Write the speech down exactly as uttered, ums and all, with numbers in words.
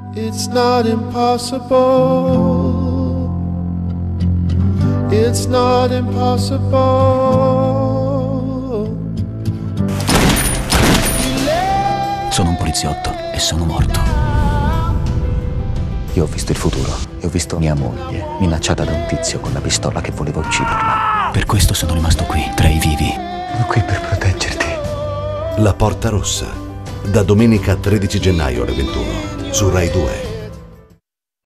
It's not impossible. It's not impossible. Sono un poliziotto e sono morto. Io ho visto il futuro e ho visto mia moglie minacciata da un tizio con la pistola che voleva ucciderla. Per questo sono rimasto qui, tra i vivi. Sono qui per proteggerti. La Porta Rossa, da domenica tredici gennaio alle ventuno, su Rai due.